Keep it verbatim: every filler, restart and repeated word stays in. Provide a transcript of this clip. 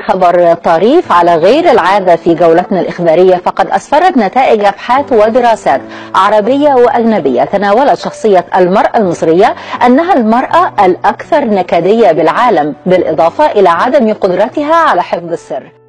خبر طريف على غير العادة في جولتنا الإخبارية، فقد أسفرت نتائج أبحاث ودراسات عربية وأجنبية تناولت شخصية المرأة المصرية أنها المرأة الأكثر نكدية بالعالم، بالإضافة إلى عدم قدرتها على حفظ السر.